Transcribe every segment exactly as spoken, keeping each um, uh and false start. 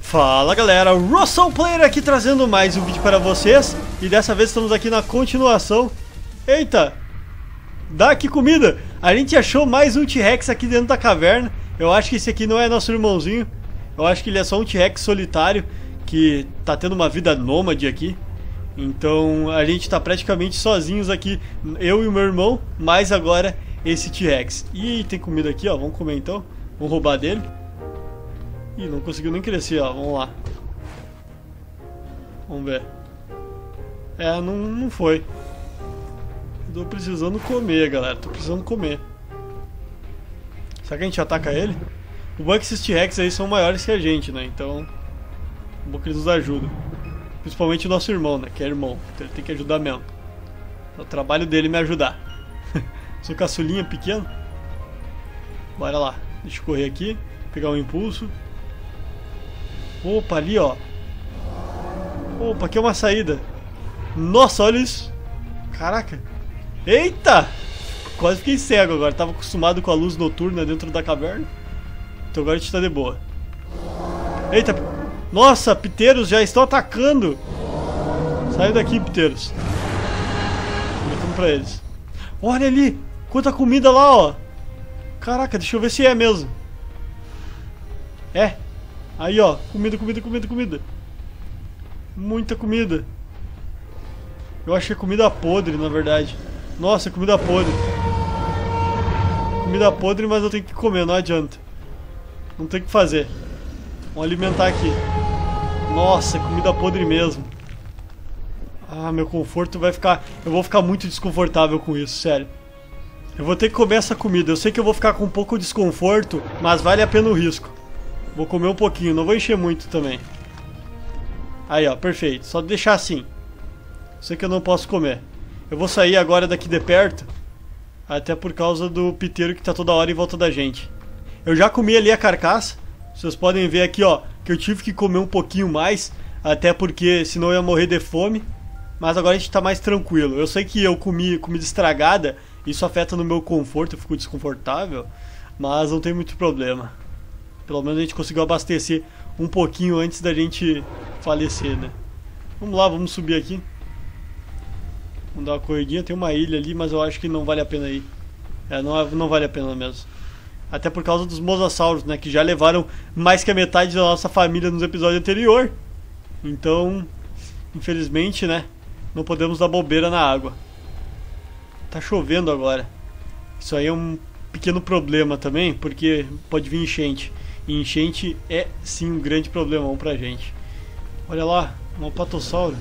Fala galera, Russell Player aqui trazendo mais um vídeo para vocês. E dessa vez estamos aqui na continuação. Eita! Dá aqui comida! A gente achou mais um T-Rex aqui dentro da caverna. Eu acho que esse aqui não é nosso irmãozinho. Eu acho que ele é só um T-Rex solitário que tá tendo uma vida nômade aqui. Então a gente tá praticamente sozinhos aqui, eu e o meu irmão, mais agora esse T-Rex. E tem comida aqui, ó, vamos comer então. Vamos roubar dele. Ih, não conseguiu nem crescer, ó, vamos lá. Vamos ver. É, não, não foi. Tô precisando comer, galera, tô precisando comer. Será que a gente ataca ele? O bom é que esses T-Rex aí são maiores que a gente, né, então... bom que eles nos ajudam. Principalmente o nosso irmão, né, que é irmão, então ele tem que ajudar mesmo. É o trabalho dele me ajudar. Sou caçulinha pequeno. Bora lá, deixa eu correr aqui, pegar um impulso. Opa, ali ó. Opa, aqui é uma saída. Nossa, olha isso. Caraca. Eita! Quase fiquei cego agora, tava acostumado com a luz noturna dentro da caverna. Então agora a gente tá de boa. Eita! Nossa, piteiros já estão atacando. Sai daqui, piteiros. Vamos pra eles. Olha ali, quanta comida lá, ó. Caraca, deixa eu ver se é mesmo. É. Aí, ó, comida, comida, comida, comida. Muita comida. Eu achei comida podre, na verdade. Nossa, comida podre. Comida podre, mas eu tenho que comer, não adianta. Não tem o que fazer. Vamos alimentar aqui. Nossa, comida podre mesmo. Ah, meu conforto vai ficar... eu vou ficar muito desconfortável com isso, sério. Eu vou ter que comer essa comida. Eu sei que eu vou ficar com um pouco de desconforto, mas vale a pena o risco. Vou comer um pouquinho, não vou encher muito também. Aí, ó, perfeito. Só deixar assim. Sei que eu não posso comer. Eu vou sair agora daqui de perto, até por causa do piteiro que tá toda hora em volta da gente. Eu já comi ali a carcaça. Vocês podem ver aqui, ó, que eu tive que comer um pouquinho mais, até porque senão eu ia morrer de fome. Mas agora a gente tá mais tranquilo. Eu sei que eu comi comida estragada, isso afeta no meu conforto, eu fico desconfortável, mas não tem muito problema. Pelo menos a gente conseguiu abastecer um pouquinho antes da gente falecer, né? Vamos lá, vamos subir aqui. Vamos dar uma corridinha, tem uma ilha ali, mas eu acho que não vale a pena ir. É, não, não vale a pena mesmo. Até por causa dos mosassauros, né? Que já levaram mais que a metade da nossa família nos episódios anteriores. Então, infelizmente, né? Não podemos dar bobeira na água. Tá chovendo agora. Isso aí é um pequeno problema também, porque pode vir enchente. E enchente é sim um grande problemão pra gente. Olha lá, um apatossauro.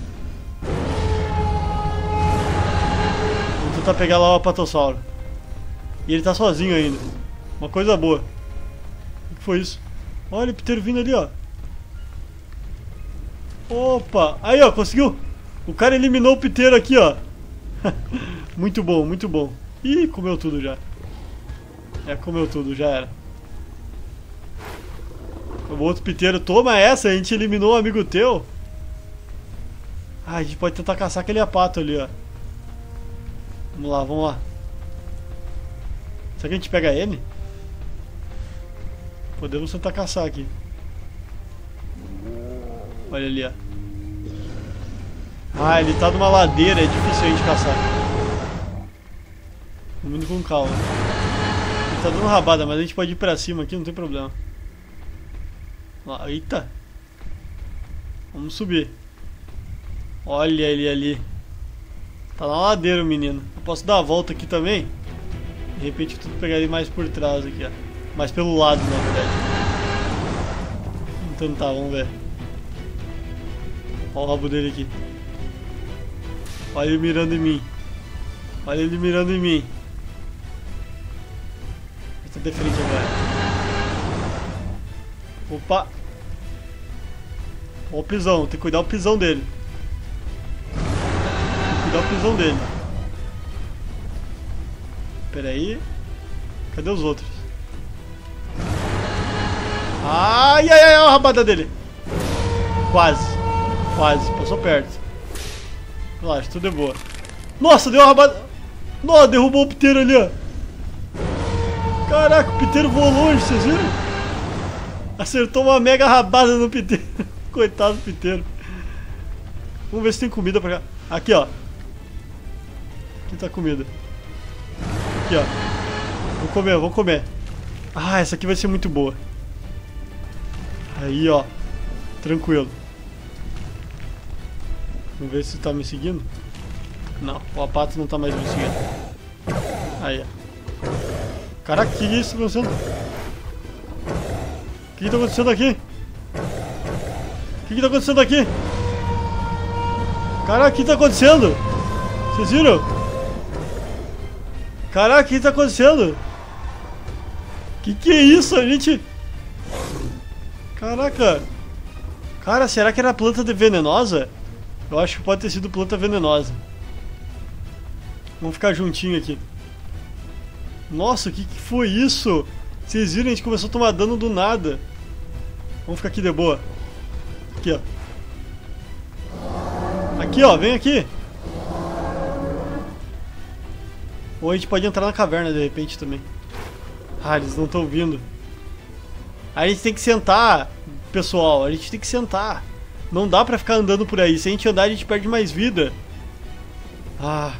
Vou tentar pegar lá o apatossauro. E ele tá sozinho ainda. Uma coisa boa. O que foi isso? Olha o piteiro vindo ali, ó. Opa! Aí, ó, conseguiu! O cara eliminou o piteiro aqui, ó. Muito bom, muito bom. Ih, comeu tudo já. É, comeu tudo, já era. O outro piteiro, toma essa, a gente eliminou um amigo teu. Ah, a gente pode tentar caçar aquele apato ali, ó. Vamos lá, vamos lá. Será que a gente pega ele? Podemos tentar caçar aqui. Olha ali, ó. Ah, ele tá numa ladeira, é difícil a gente caçar. Vamos indo com calma. Ele tá dando rabada, mas a gente pode ir pra cima aqui, não tem problema. Eita. Vamos subir. Olha ele ali. Tá na ladeira o menino. Eu posso dar a volta aqui também. De repente eu tento pegar ele mais por trás aqui, ó. Mais pelo lado, na verdade. Então tá, vamos ver. Olha o rabo dele aqui. Olha ele mirando em mim. Olha ele mirando em mim. Ele tá de frente agora. Opa! Olha o pisão, tem que cuidar do pisão dele. Tem que cuidar do pisão dele. Pera aí. Cadê os outros? Ai, ai, ai, olha a rabada dele. Quase. Quase, passou perto. Relaxa, tudo é boa. Nossa, deu uma rabada. Nossa, derrubou o piteiro ali, ó. Caraca, o piteiro voou longe, vocês viram? Acertou uma mega rabada no piteiro. Coitado do piteiro. Vamos ver se tem comida pra cá. Aqui, ó. Aqui tá comida. Aqui, ó. Vou comer, vou comer. Ah, essa aqui vai ser muito boa. Aí, ó. Tranquilo. Vamos ver se tá me seguindo. Não, o Apato não tá mais me seguindo. Aí, ó. Caraca, que isso tá acontecendo? O que que tá acontecendo aqui? O que que tá acontecendo aqui? Caraca, o que tá acontecendo? Vocês viram? Caraca, o que tá acontecendo? Que que é isso? A gente... Caraca. Cara, será que era planta venenosa? Eu acho que pode ter sido planta venenosa. Vamos ficar juntinho aqui. Nossa, o que que foi isso? Vocês viram? A gente começou a tomar dano do nada. Vamos ficar aqui de boa. Aqui, ó. Aqui, ó. Vem aqui. Ou a gente pode entrar na caverna de repente também. Ah, eles não estão vindo. A gente tem que sentar, pessoal. A gente tem que sentar. Não dá pra ficar andando por aí. Se a gente andar, a gente perde mais vida. Ah.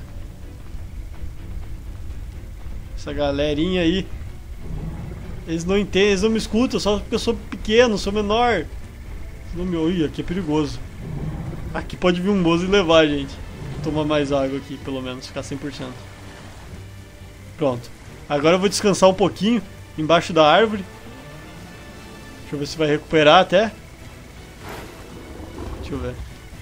Essa galerinha aí. Eles não entendem, eles não me escutam. Só porque eu sou pequeno, sou menor. Não me ouve, aqui é perigoso. Aqui pode vir um moço e levar a gente. Vou tomar mais água aqui, pelo menos. Ficar cem por cento. Pronto. Agora eu vou descansar um pouquinho embaixo da árvore. Deixa eu ver se vai recuperar até. Deixa eu ver.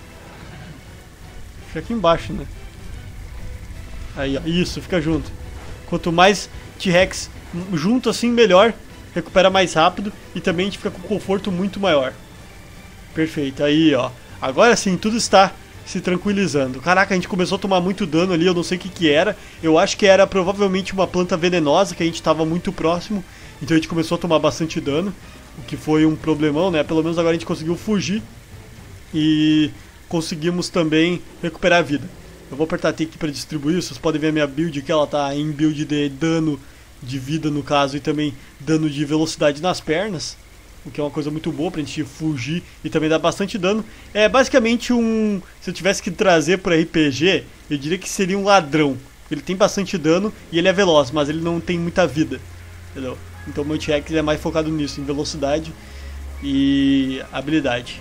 Fica aqui embaixo, né? Aí, ó. Isso, fica junto. Quanto mais T-Rex junto assim, melhor. Recupera mais rápido e também a gente fica com conforto muito maior. Perfeito. Aí, ó. Agora sim, tudo está se tranquilizando. Caraca, a gente começou a tomar muito dano ali, eu não sei o que que era. Eu acho que era provavelmente uma planta venenosa, que a gente estava muito próximo. Então a gente começou a tomar bastante dano, o que foi um problemão, né? Pelo menos agora a gente conseguiu fugir. E conseguimos também recuperar a vida. Eu vou apertar T aqui para distribuir. Vocês podem ver a minha build que ela tá em build de dano de vida no caso. E também dano de velocidade nas pernas, o que é uma coisa muito boa pra gente fugir e também dá bastante dano. É basicamente um... Se eu tivesse que trazer pro R P G, eu diria que seria um ladrão. Ele tem bastante dano e ele é veloz, mas ele não tem muita vida, entendeu? Então o meu T-Rex é mais focado nisso, em velocidade e habilidade.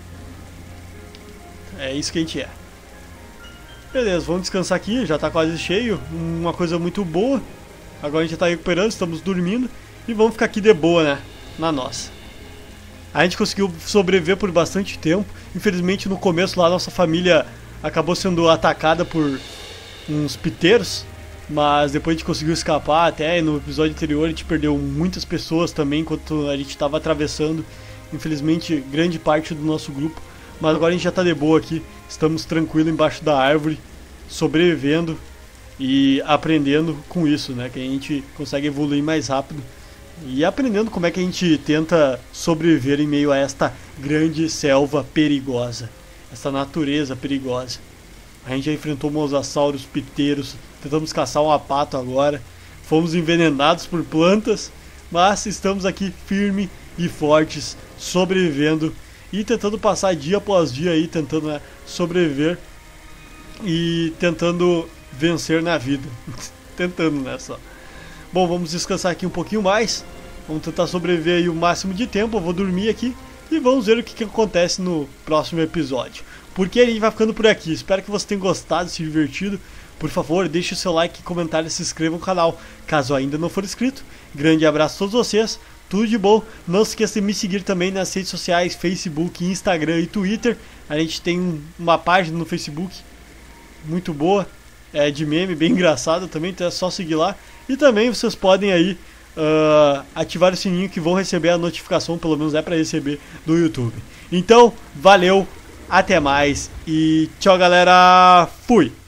É isso que a gente é. Beleza, vamos descansar aqui, já tá quase cheio. Uma coisa muito boa. Agora a gente já tá recuperando, estamos dormindo. E vamos ficar aqui de boa, né? Na nossa. A gente conseguiu sobreviver por bastante tempo. Infelizmente no começo lá nossa família acabou sendo atacada por uns piteiros, mas depois a gente conseguiu escapar até. E no episódio anterior a gente perdeu muitas pessoas também enquanto a gente estava atravessando. Infelizmente grande parte do nosso grupo. Mas agora a gente já está de boa aqui. Estamos tranquilos embaixo da árvore, sobrevivendo e aprendendo com isso, né? Que a gente consegue evoluir mais rápido. E aprendendo como é que a gente tenta sobreviver em meio a esta grande selva perigosa. Essa natureza perigosa. A gente já enfrentou mosassauros, piteiros. Tentamos caçar um apato agora. Fomos envenenados por plantas. Mas estamos aqui firmes e fortes, sobrevivendo. E tentando passar dia após dia aí, tentando, né, sobreviver. E tentando vencer na vida. Tentando, né, só. Bom, vamos descansar aqui um pouquinho mais. Vamos tentar sobreviver aí o máximo de tempo. Eu vou dormir aqui e vamos ver o que, que acontece no próximo episódio. Porque a gente vai ficando por aqui. Espero que você tenha gostado, se divertido. Por favor, deixe o seu like, comentário e se inscreva no canal, caso ainda não for inscrito. Grande abraço a todos vocês. Tudo de bom. Não se esqueça de me seguir também nas redes sociais, Facebook, Instagram e Twitter. A gente tem uma página no Facebook muito boa. É de meme, bem engraçado também, então é só seguir lá. E também vocês podem aí uh, ativar o sininho que vão receber a notificação, pelo menos é para receber, do YouTube. Então, valeu, até mais e tchau galera, fui!